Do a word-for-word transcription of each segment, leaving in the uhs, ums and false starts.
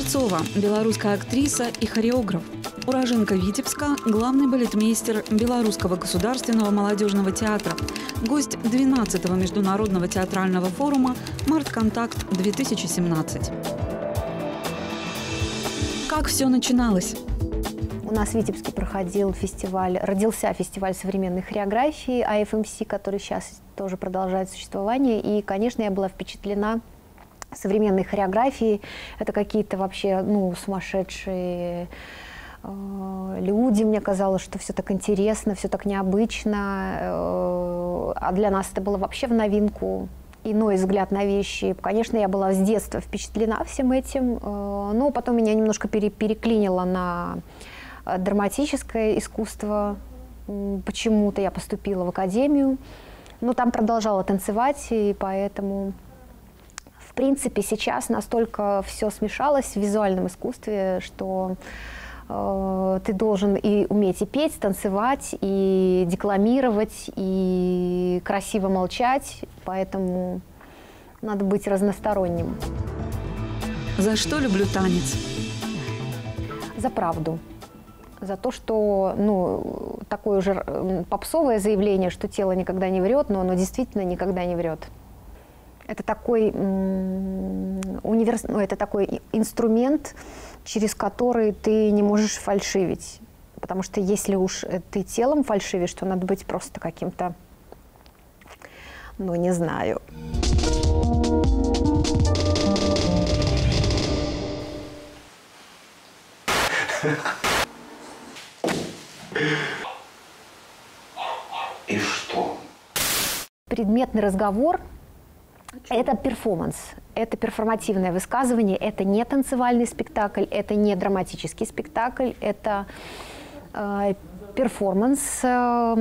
Кузнецова, белорусская актриса и хореограф. Уроженка Витебска, главный балетмейстер Белорусского государственного молодежного театра. Гость двенадцатого международного театрального форума «Мартконтакт-две тысячи семнадцать». Как все начиналось? У нас в Витебске проходил фестиваль, родился фестиваль современной хореографии эй эф эм си, который сейчас тоже продолжает существование. И, конечно, я была впечатлена современной хореографией. Это какие-то вообще ну, сумасшедшие э, люди. Мне казалось, что все так интересно, все так необычно. Э, а для нас это было вообще в новинку. Иной взгляд на вещи. Конечно, я была с детства впечатлена всем этим, э, но потом меня немножко пере, переклинило на драматическое искусство. Почему-то я поступила в академию, но там продолжала танцевать, и поэтому, в принципе, сейчас настолько все смешалось в визуальном искусстве, что э, ты должен и уметь и петь, танцевать, и декламировать, и красиво молчать, поэтому надо быть разносторонним. За что люблю танец? За правду. За то, что, ну, такое уже попсовое заявление, что тело никогда не врет, но оно действительно никогда не врет. Это такой, универс... ну, это такой инструмент, через который ты не можешь фальшивить. Потому что если уж ты телом фальшивишь, то надо быть просто каким-то, ну, не знаю. И что? Предметный разговор – это перформанс, это перформативное высказывание, это не танцевальный спектакль, это не драматический спектакль, это э, перформанс. Э,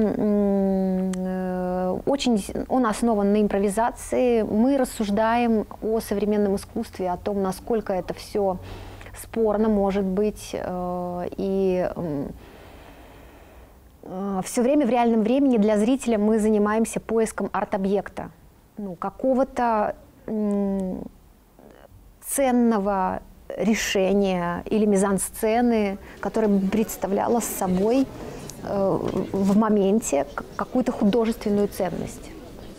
э, очень, он основан на импровизации. Мы рассуждаем о современном искусстве, о том, насколько это все спорно может быть, э, и э, все время в реальном времени для зрителя мы занимаемся поиском арт-объекта, ну, какого-то м, ценного решения или мизансцены, которое представляло собой э, в моменте какую-то художественную ценность.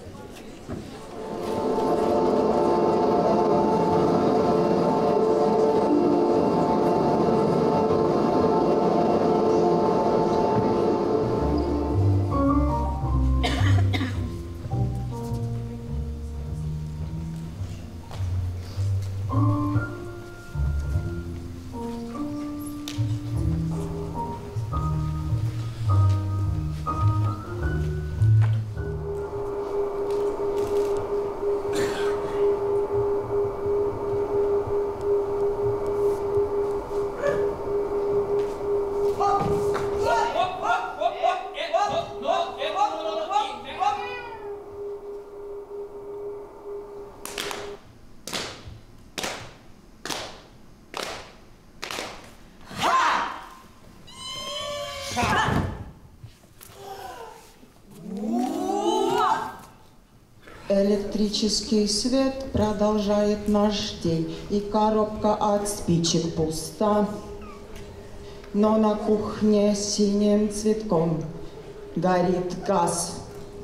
Электрический свет продолжает наш день, и коробка от спичек пуста. Но на кухне синим цветком горит газ.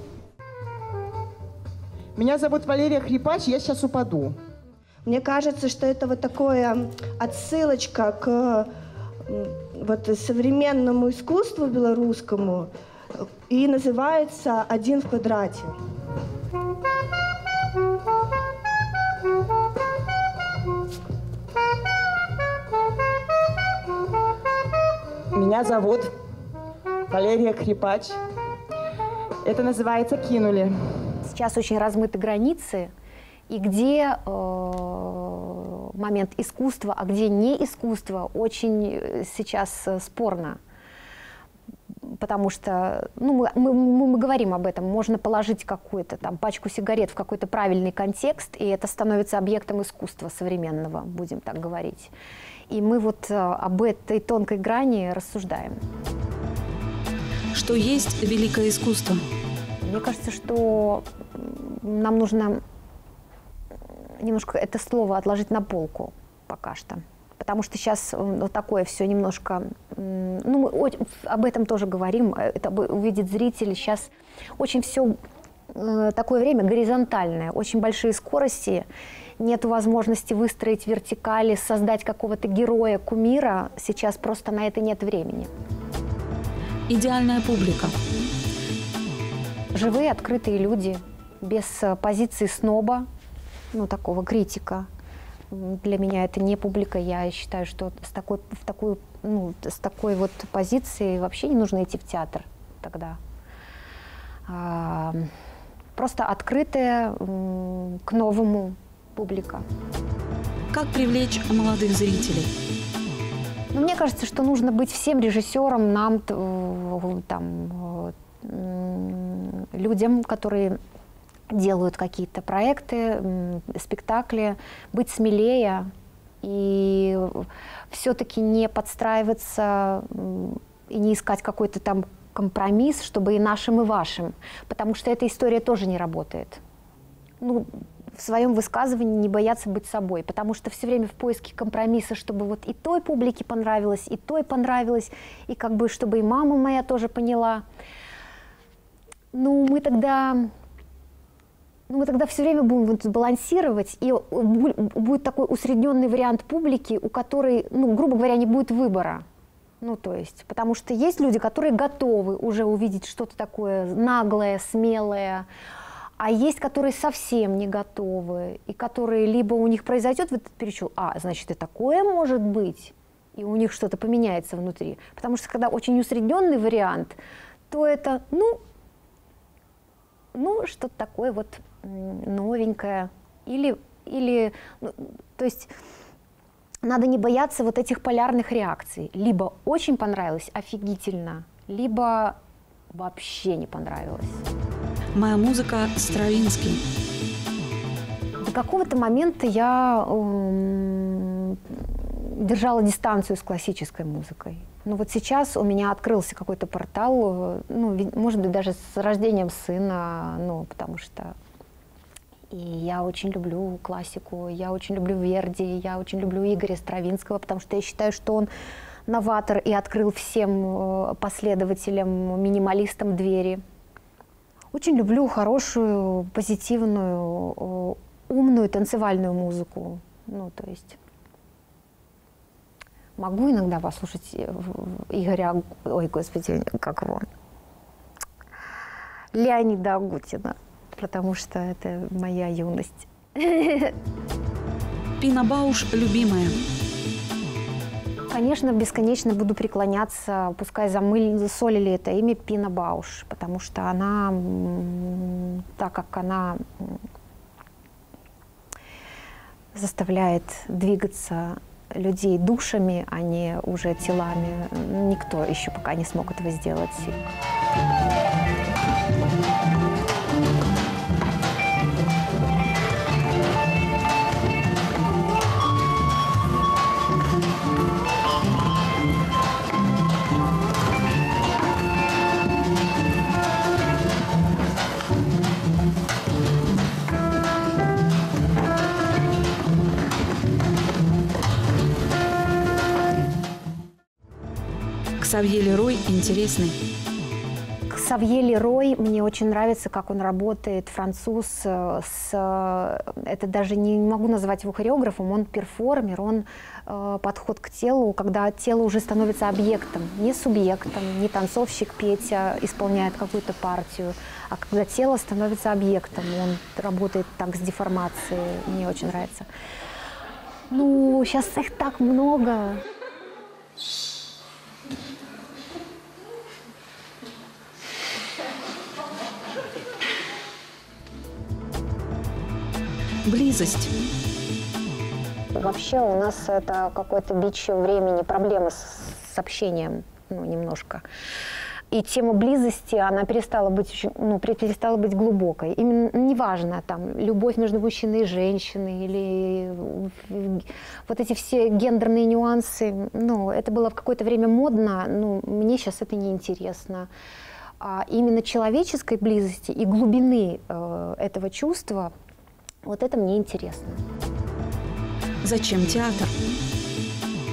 Меня зовут Валерия Хрипач, я сейчас упаду. Мне кажется, что это вот такое отсылочка к вот современному искусству белорусскому, и называется «Один в квадрате». Меня зовут Валерия Хрипач. Это называется «Кинули». Сейчас очень размыты границы, и где э, момент искусства, а где не искусство, очень сейчас спорно. Потому что, ну, мы, мы, мы говорим об этом, можно положить какую-то там пачку сигарет в какой-то правильный контекст, и это становится объектом искусства современного, будем так говорить. И мы вот об этой тонкой грани рассуждаем. Что есть великое искусство? Мне кажется, что нам нужно немножко это слово отложить на полку пока что. Потому что сейчас вот такое все немножко, ну, мы об этом тоже говорим, это увидит зритель, сейчас очень все такое время горизонтальное, очень большие скорости, нет возможности выстроить вертикали, создать какого-то героя, кумира, сейчас просто на это нет времени. Идеальная публика. Живые, открытые люди, без позиции сноба, ну, такого критика. Для меня это не публика, я считаю, что с такой, в такую, ну, с такой вот позицией вообще не нужно идти в театр тогда. А, просто открытая к новому публика. Как привлечь молодых зрителей? Ну, мне кажется, что нужно быть всем режиссером, нам, там, людям, которые делают какие-то проекты, спектакли, быть смелее и все-таки не подстраиваться и не искать какой-то там компромисс, чтобы и нашим, и вашим, потому что эта история тоже не работает. Ну, в своем высказывании не бояться быть собой, потому что все время в поиске компромисса, чтобы вот и той публике понравилось, и той понравилось, и как бы чтобы и мама моя тоже поняла. Ну, мы тогда... Ну, мы тогда все время будем вот балансировать, и будет такой усредненный вариант публики, у которой, ну, грубо говоря, не будет выбора. Ну, то есть, потому что есть люди, которые готовы уже увидеть что-то такое наглое, смелое, а есть, которые совсем не готовы, и которые либо у них произойдет вот этот перечет, а, значит, и такое может быть, и у них что-то поменяется внутри. Потому что когда очень усредненный вариант, то это, ну, ну что-то такое вот новенькое. Или, или ну, то есть надо не бояться вот этих полярных реакций. Либо очень понравилось, офигительно, либо вообще не понравилось. Моя музыка Стравинский. До какого-то момента я э, держала дистанцию с классической музыкой. Но вот сейчас у меня открылся какой-то портал, ну, может быть, даже с рождением сына, ну, потому что и я очень люблю классику, я очень люблю Верди, я очень люблю Игоря Стравинского, потому что я считаю, что он новатор и открыл всем последователям, минималистам двери. Очень люблю хорошую, позитивную, умную танцевальную музыку. Ну, то есть могу иногда послушать Игоря, ой, господи, как его, Леонида Агутина, потому что это моя юность. Пина Бауш любимая. Конечно, бесконечно буду преклоняться, пускай замысолили это имя, Пина Бауш, потому что она, так как она заставляет двигаться людей душами, а не уже телами, никто еще пока не смог этого сделать. Ксавье Лерой интересный. Ксавье Лерой, мне очень нравится, как он работает, француз, с, это даже не могу назвать его хореографом, он перформер, он э, подход к телу, когда тело уже становится объектом, не субъектом, не танцовщик Петя исполняет какую-то партию, а когда тело становится объектом, он работает так с деформацией, мне очень нравится. Ну, сейчас их так много. Близость. Вообще у нас это какое-то бичье времени, проблемы с, с общением, ну, немножко. И тема близости, она перестала быть, ну, перестала быть глубокой. Именно неважно, там, любовь между мужчиной и женщиной, или вот эти все гендерные нюансы, ну, это было в какое-то время модно, ну, мне сейчас это не интересно. А именно человеческой близости и глубины э, этого чувства, вот это мне интересно. Зачем театр?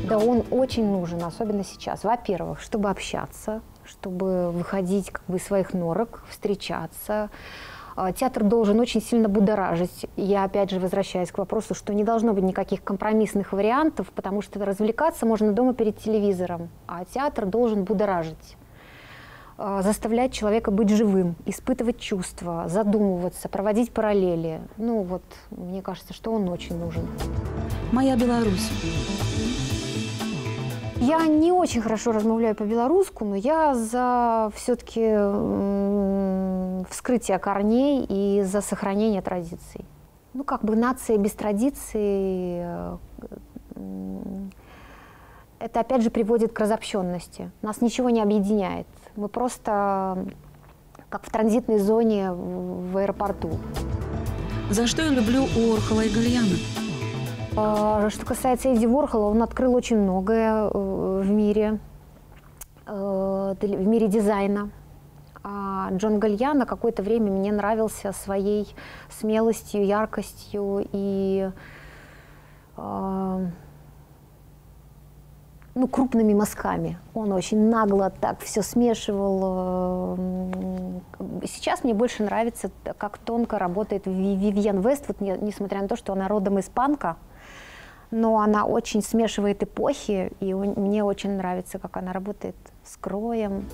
Да, он очень нужен, особенно сейчас. Во-первых, чтобы общаться, чтобы выходить как бы из своих норок, встречаться. Театр должен очень сильно будоражить. Я опять же возвращаюсь к вопросу, что не должно быть никаких компромиссных вариантов, потому что развлекаться можно дома перед телевизором, а театр должен будоражить, заставлять человека быть живым, испытывать чувства, задумываться, проводить параллели. Ну вот, мне кажется, что он очень нужен. «Моя Беларусь». Я не очень хорошо размовляю по-белорусски, но я за все-таки вскрытие корней и за сохранение традиций. Ну, как бы нация без традиций, это опять же приводит к разобщенности. Нас ничего не объединяет. Мы просто как в транзитной зоне в аэропорту. За что я люблю Уорхола и Гальяна? Что касается Энди Уорхола, он открыл очень многое в мире, в мире дизайна. А Джон Гальяно какое-то время мне нравился своей смелостью, яркостью и ну, крупными мазками. Он очень нагло так все смешивал. Сейчас мне больше нравится, как тонко работает Вивьен Вествуд, несмотря на то, что она родом из панка. Но она очень смешивает эпохи, и мне очень нравится, как она работает с кроем.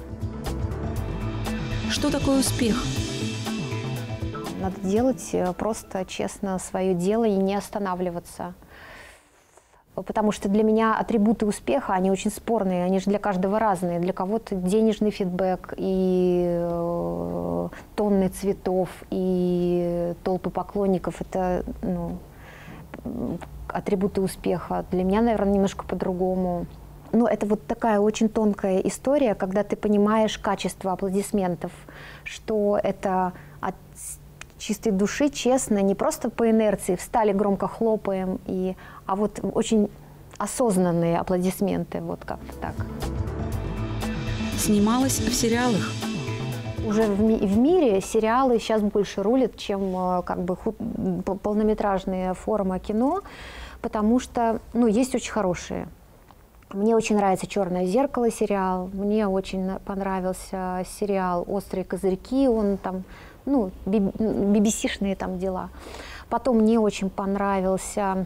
Что такое успех? Надо делать просто честно свое дело и не останавливаться. Потому что для меня атрибуты успеха, они очень спорные, они же для каждого разные. Для кого-то денежный фидбэк, и э, тонны цветов, и толпы поклонников – это ну, атрибуты успеха. Для меня, наверное, немножко по-другому. Но это вот такая очень тонкая история, когда ты понимаешь качество аплодисментов, что это от чистой души, честно, не просто по инерции, встали, громко хлопаем, и, а вот очень осознанные аплодисменты, вот как-то так. Снималась в сериалах. Уже в, ми в мире сериалы сейчас больше рулят, чем как бы полнометражные формы кино, потому что, ну, есть очень хорошие. Мне очень нравится «Черное зеркало» сериал, мне очень понравился сериал «Острые козырьки», он там, ну, би би си-шные там дела. Потом мне очень понравился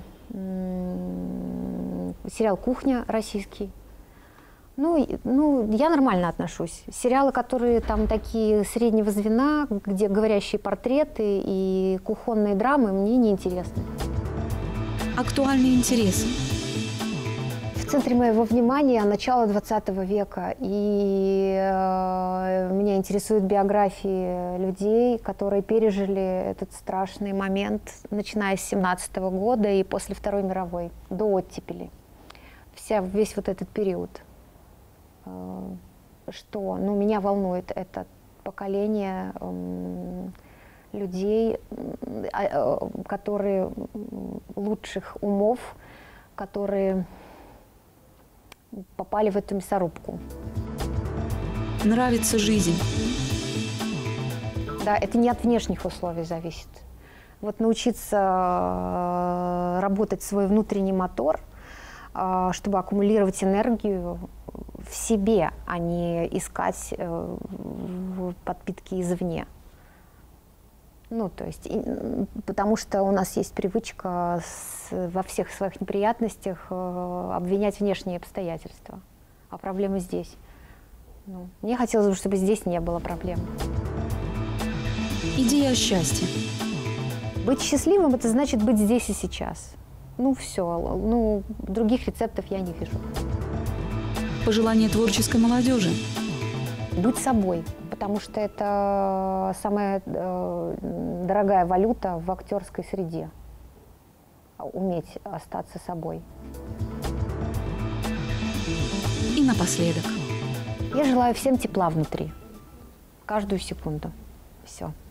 сериал «Кухня» российский. Ну, ну, я нормально отношусь. Сериалы, которые там такие среднего звена, где говорящие портреты и кухонные драмы, мне неинтересны. Актуальные интересы. В центре моего внимания начало двадцатого века, и э, меня интересуют биографии людей, которые пережили этот страшный момент, начиная с семнадцатого года и после Второй мировой, до оттепели. Вся, весь вот этот период. Э, что, ну, меня волнует это поколение э, людей, э, которые лучших умов, которые попали в эту мясорубку. Нравится жизнь. Да, это не от внешних условий зависит. Вот научиться работать свой внутренний мотор, чтобы аккумулировать энергию в себе, а не искать подпитки извне. Ну, то есть, и, потому что у нас есть привычка с, во всех своих неприятностях э, обвинять внешние обстоятельства. А проблема здесь. Ну, мне хотелось бы, чтобы здесь не было проблем. Идея счастья. Быть счастливым – это значит быть здесь и сейчас. Ну, все. Ну, других рецептов я не вижу. Пожелание творческой молодежи. Быть собой. Потому что это самая э, дорогая валюта в актерской среде. Уметь остаться собой. И напоследок. Я желаю всем тепла внутри. Каждую секунду. Все.